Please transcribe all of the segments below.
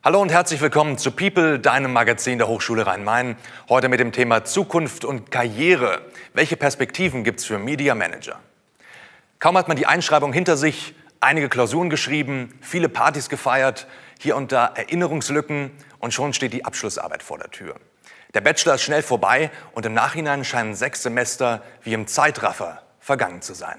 Hallo und herzlich willkommen zu People, deinem Magazin der Hochschule Rhein-Main. Heute mit dem Thema Zukunft und Karriere. Welche Perspektiven gibt es für Media Manager? Kaum hat man die Einschreibung hinter sich, einige Klausuren geschrieben, viele Partys gefeiert, hier und da Erinnerungslücken und schon steht die Abschlussarbeit vor der Tür. Der Bachelor ist schnell vorbei und im Nachhinein scheinen 6 Semester wie im Zeitraffer vergangen zu sein.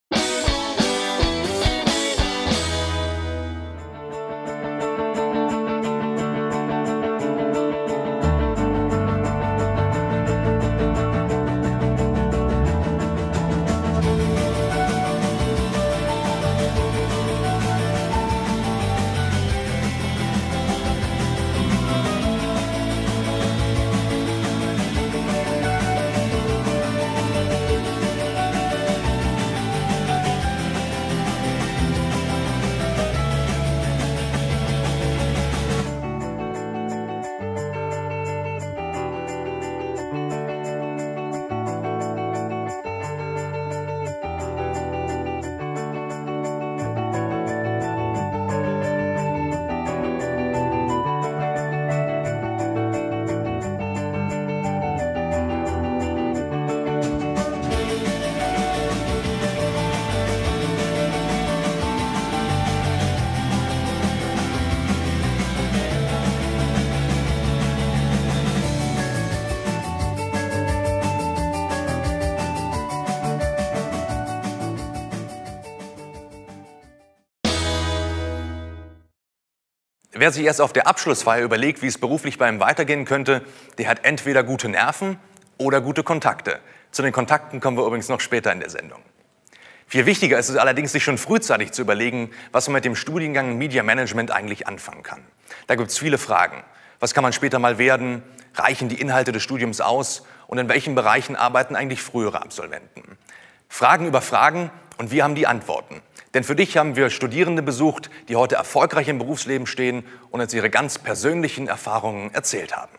Wer sich erst auf der Abschlussfeier überlegt, wie es beruflich bei ihm weitergehen könnte, der hat entweder gute Nerven oder gute Kontakte. Zu den Kontakten kommen wir übrigens noch später in der Sendung. Viel wichtiger ist es allerdings, sich schon frühzeitig zu überlegen, was man mit dem Studiengang Media Management eigentlich anfangen kann. Da gibt es viele Fragen. Was kann man später mal werden? Reichen die Inhalte des Studiums aus? Und in welchen Bereichen arbeiten eigentlich frühere Absolventen? Fragen über Fragen und wir haben die Antworten. Denn für dich haben wir Studierende besucht, die heute erfolgreich im Berufsleben stehen und uns ihre ganz persönlichen Erfahrungen erzählt haben.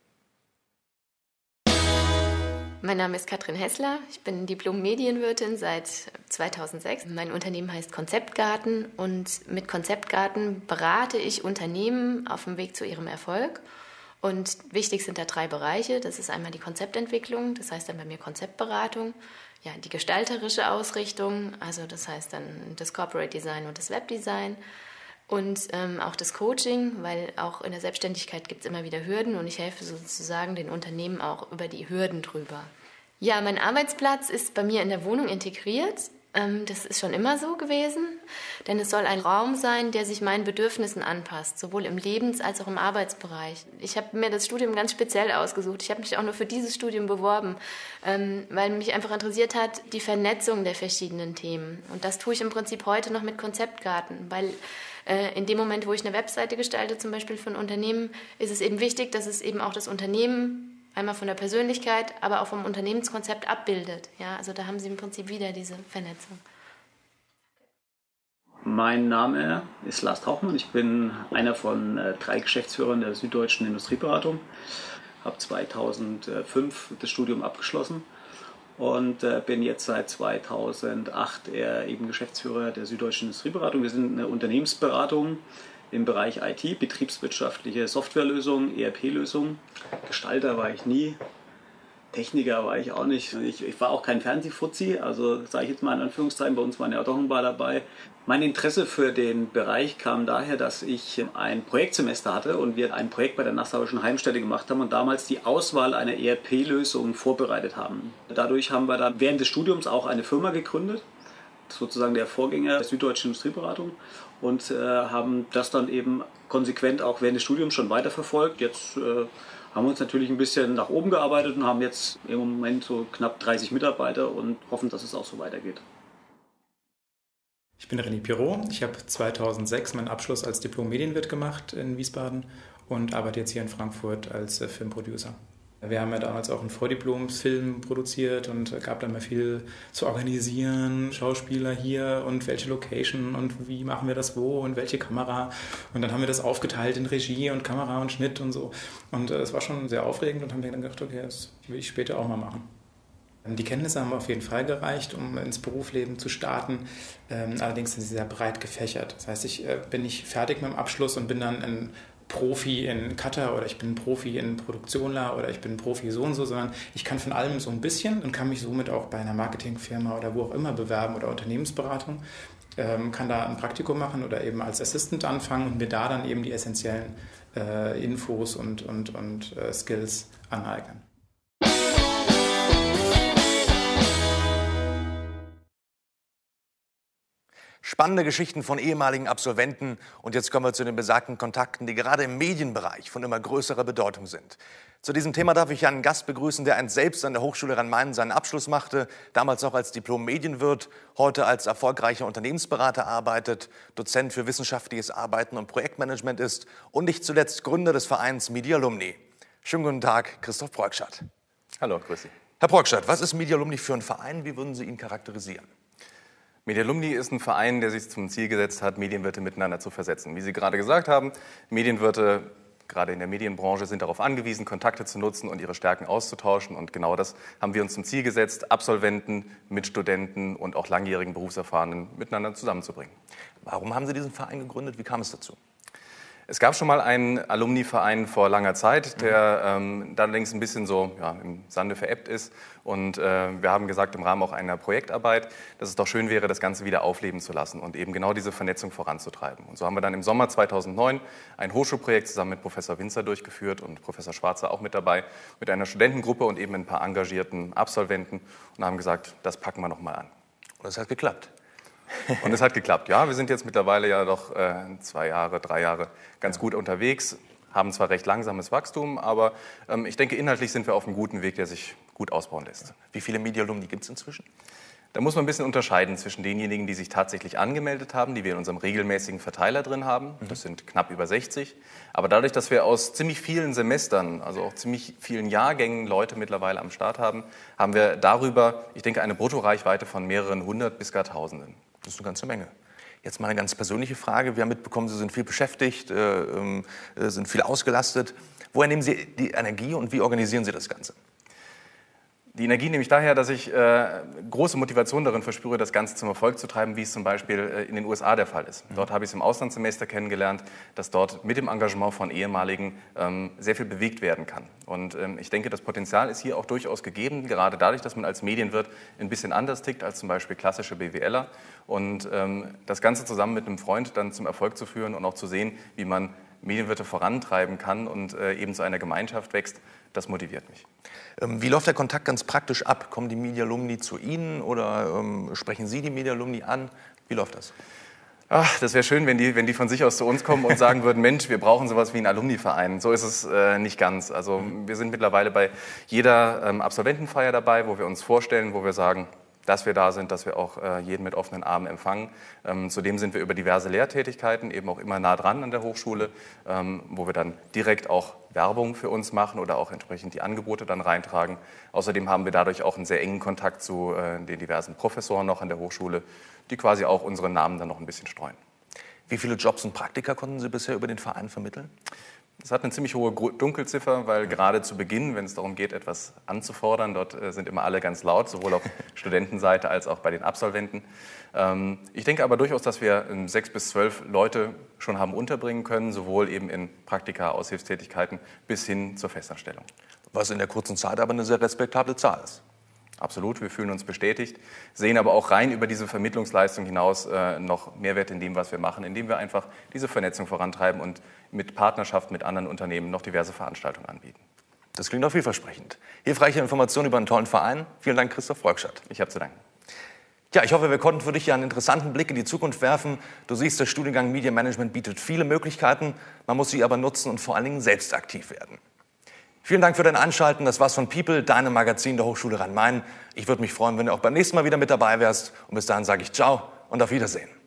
Mein Name ist Katrin Hessler, ich bin Diplom-Medienwirtin seit 2006. Mein Unternehmen heißt Konzeptgarten und mit Konzeptgarten berate ich Unternehmen auf dem Weg zu ihrem Erfolg. Und wichtig sind da 3 Bereiche. Das ist einmal die Konzeptentwicklung, das heißt dann bei mir Konzeptberatung. Ja, die gestalterische Ausrichtung, also das heißt dann das Corporate Design und das Webdesign und auch das Coaching, weil auch in der Selbstständigkeit gibt es immer wieder Hürden und ich helfe sozusagen den Unternehmen auch über die Hürden drüber. Ja, mein Arbeitsplatz ist bei mir in der Wohnung integriert. Das ist schon immer so gewesen, denn es soll ein Raum sein, der sich meinen Bedürfnissen anpasst, sowohl im Lebens- als auch im Arbeitsbereich. Ich habe mir das Studium ganz speziell ausgesucht. Ich habe mich auch nur für dieses Studium beworben, weil mich einfach interessiert hat, die Vernetzung der verschiedenen Themen. Und das tue ich im Prinzip heute noch mit Konzeptgarten, weil in dem Moment, wo ich eine Webseite gestalte, zum Beispiel für ein Unternehmen, ist es eben wichtig, dass es eben auch das Unternehmen einmal von der Persönlichkeit, aber auch vom Unternehmenskonzept abbildet. Ja, also da haben Sie im Prinzip wieder diese Vernetzung. Mein Name ist Lars Tauchmann. Ich bin einer von 3 Geschäftsführern der Süddeutschen Industrieberatung. Habe 2005 das Studium abgeschlossen und bin jetzt seit 2008 eben Geschäftsführer der Süddeutschen Industrieberatung. Wir sind eine Unternehmensberatung im Bereich IT, betriebswirtschaftliche Softwarelösungen, ERP-Lösungen. Gestalter war ich nie, Techniker war ich auch nicht. Ich war auch kein Fernsehfuzzi, also sage ich jetzt mal in Anführungszeichen, bei uns waren ja auch doch ein paar dabei. Mein Interesse für den Bereich kam daher, dass ich ein Projektsemester hatte und wir ein Projekt bei der Nassauischen Heimstätte gemacht haben und damals die Auswahl einer ERP-Lösung vorbereitet haben. Dadurch haben wir dann während des Studiums auch eine Firma gegründet, sozusagen der Vorgänger der Süddeutschen Industrieberatung, und haben das dann eben konsequent auch während des Studiums schon weiterverfolgt. Jetzt haben wir uns natürlich ein bisschen nach oben gearbeitet und haben jetzt im Moment so knapp 30 Mitarbeiter und hoffen, dass es auch so weitergeht. Ich bin René Pirot. Ich habe 2006 meinen Abschluss als Diplom-Medienwirt gemacht in Wiesbaden und arbeite jetzt hier in Frankfurt als Filmproducer. Wir haben ja damals auch einen Vordiplom-Film produziert und gab dann mal viel zu organisieren, Schauspieler hier und welche Location und wie machen wir das wo und welche Kamera. Und dann haben wir das aufgeteilt in Regie und Kamera und Schnitt und so. Und es war schon sehr aufregend und haben mir dann gedacht, okay, das will ich später auch mal machen. Die Kenntnisse haben auf jeden Fall gereicht, um ins Berufsleben zu starten. Allerdings sind sie sehr breit gefächert. Das heißt, ich bin nicht fertig mit dem Abschluss und bin dann Profi in Cutter oder ich bin Profi in Produktionler oder ich bin Profi so und so, sondern ich kann von allem so ein bisschen und kann mich somit auch bei einer Marketingfirma oder wo auch immer bewerben oder Unternehmensberatung, kann da ein Praktikum machen oder eben als Assistant anfangen und mir da dann eben die essentiellen Infos und Skills aneignen. Spannende Geschichten von ehemaligen Absolventen. Und jetzt kommen wir zu den besagten Kontakten, die gerade im Medienbereich von immer größerer Bedeutung sind. Zu diesem Thema darf ich einen Gast begrüßen, der einst selbst an der Hochschule Rhein-Main seinen Abschluss machte, damals noch als Diplom-Medienwirt, heute als erfolgreicher Unternehmensberater arbeitet, Dozent für wissenschaftliches Arbeiten und Projektmanagement ist und nicht zuletzt Gründer des Vereins Medialumni. Schönen guten Tag, Christoph Preugschat. Hallo, grüß Sie. Herr Preugschat, was ist Medialumni für ein Verein? Wie würden Sie ihn charakterisieren? Medialumni ist ein Verein, der sich zum Ziel gesetzt hat, Medienwirte miteinander zu versetzen. Wie Sie gerade gesagt haben, Medienwirte, gerade in der Medienbranche, sind darauf angewiesen, Kontakte zu nutzen und ihre Stärken auszutauschen. Und genau das haben wir uns zum Ziel gesetzt, Absolventen, Mitstudenten und auch langjährigen Berufserfahrenen miteinander zusammenzubringen. Warum haben Sie diesen Verein gegründet? Wie kam es dazu? Es gab schon mal einen Alumni-Verein vor langer Zeit, der dann allerdings ein bisschen so im Sande verebbt ist. Und wir haben gesagt, im Rahmen auch einer Projektarbeit, dass es doch schön wäre, das Ganze wieder aufleben zu lassen und eben genau diese Vernetzung voranzutreiben. Und so haben wir dann im Sommer 2009 ein Hochschulprojekt zusammen mit Professor Winzer durchgeführt und Professor Schwarzer auch mit dabei, mit einer Studentengruppe und eben ein paar engagierten Absolventen und haben gesagt, das packen wir noch mal an. Und es hat geklappt. Und es hat geklappt, ja. Wir sind jetzt mittlerweile ja doch 2 Jahre, 3 Jahre ganz gut unterwegs, haben zwar recht langsames Wachstum, aber ich denke, inhaltlich sind wir auf einem guten Weg, der sich gut ausbauen lässt. Wie viele Medialumni gibt es inzwischen? Da muss man ein bisschen unterscheiden zwischen denjenigen, die sich tatsächlich angemeldet haben, die wir in unserem regelmäßigen Verteiler drin haben. Das sind knapp über 60. Aber dadurch, dass wir aus ziemlich vielen Semestern, also auch ziemlich vielen Jahrgängen Leute mittlerweile am Start haben, haben wir darüber, ich denke, eine Bruttoreichweite von mehreren 100 bis gar Tausenden. Das ist eine ganze Menge. Jetzt mal eine ganz persönliche Frage. Wir haben mitbekommen, Sie sind viel beschäftigt, sind viel ausgelastet. Woher nehmen Sie die Energie und wie organisieren Sie das Ganze? Die Energie nehme ich daher, dass ich große Motivation darin verspüre, das Ganze zum Erfolg zu treiben, wie es zum Beispiel in den USA der Fall ist. Dort habe ich es im Auslandssemester kennengelernt, dass dort mit dem Engagement von Ehemaligen sehr viel bewegt werden kann. Und ich denke, das Potenzial ist hier auch durchaus gegeben, gerade dadurch, dass man als Medienwirt ein bisschen anders tickt als zum Beispiel klassische BWLer. Und das Ganze zusammen mit einem Freund dann zum Erfolg zu führen und auch zu sehen, wie man Medienwirte vorantreiben kann und eben zu einer Gemeinschaft wächst, das motiviert mich. Wie läuft der Kontakt ganz praktisch ab? Kommen die Medialumni zu Ihnen oder sprechen Sie die Medialumni an? Wie läuft das? Ach, das wäre schön, wenn die von sich aus zu uns kommen und sagen würden, Mensch, wir brauchen sowas wie einen Alumni-Verein. So ist es nicht ganz. Also wir sind mittlerweile bei jeder Absolventenfeier dabei, wo wir uns vorstellen, wo wir sagen, dass wir da sind, dass wir auch jeden mit offenen Armen empfangen. Zudem sind wir über diverse Lehrtätigkeiten eben auch immer nah dran an der Hochschule, wo wir dann direkt auch Werbung für uns machen oder auch entsprechend die Angebote dann reintragen. Außerdem haben wir dadurch auch einen sehr engen Kontakt zu den diversen Professoren noch an der Hochschule, die quasi auch unsere Namen dann noch ein bisschen streuen. Wie viele Jobs und Praktika konnten Sie bisher über den Verein vermitteln? Es hat eine ziemlich hohe Dunkelziffer, weil gerade zu Beginn, wenn es darum geht, etwas anzufordern, dort sind immer alle ganz laut, sowohl auf Studentenseite als auch bei den Absolventen. Ich denke aber durchaus, dass wir 6 bis 12 Leute schon haben unterbringen können, sowohl eben in Praktika, Aushilfstätigkeiten bis hin zur Festanstellung. Was in der kurzen Zeit aber eine sehr respektable Zahl ist. Absolut, wir fühlen uns bestätigt, sehen aber auch rein über diese Vermittlungsleistung hinaus noch Mehrwert in dem, was wir machen, indem wir einfach diese Vernetzung vorantreiben und mit Partnerschaft mit anderen Unternehmen noch diverse Veranstaltungen anbieten. Das klingt auch vielversprechend. Hilfreiche Informationen über einen tollen Verein. Vielen Dank, Christoph Preugschat. Ich habe zu danken. Ja, ich hoffe, wir konnten für dich ja einen interessanten Blick in die Zukunft werfen. Du siehst, der Studiengang Media Management bietet viele Möglichkeiten. Man muss sie aber nutzen und vor allen Dingen selbst aktiv werden. Vielen Dank für dein Einschalten. Das war's von People, deinem Magazin der Hochschule Rhein-Main. Ich würde mich freuen, wenn du auch beim nächsten Mal wieder mit dabei wärst. Und bis dahin sage ich Ciao und auf Wiedersehen.